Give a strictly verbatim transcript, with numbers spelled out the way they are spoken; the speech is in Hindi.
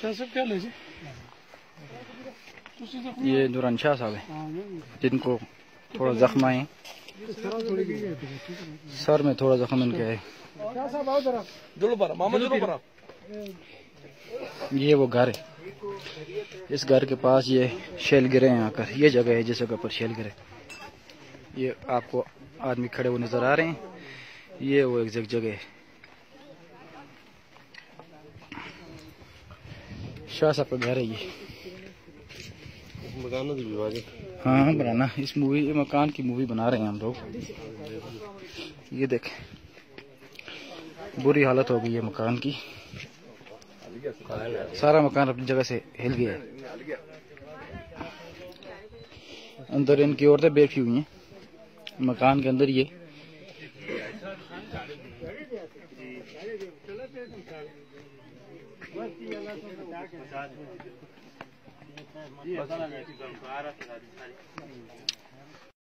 ये दुरान शाह साहब है जिनको थोड़ा जख्म है, सर में थोड़ा जख्म इनके है। ये वो घर है, इस घर के पास ये शेल गिरे हैं आकर, ये जगह है जिस जगह पर शेल गिरे। ये आपको आदमी खड़े हुए नजर आ रहे हैं, ये वो एग्जैक्ट जगह है। शाह साहब का घर है ये। हाँ बनाना इस मूवी मकान की मूवी बना रहे हैं हम लोग। ये देखें बुरी हालत हो गई है मकान की, सारा मकान अपनी जगह से हिल गया है। अंदर इनकी औरतें बैठी हुई हैं मकान के अंदर। ये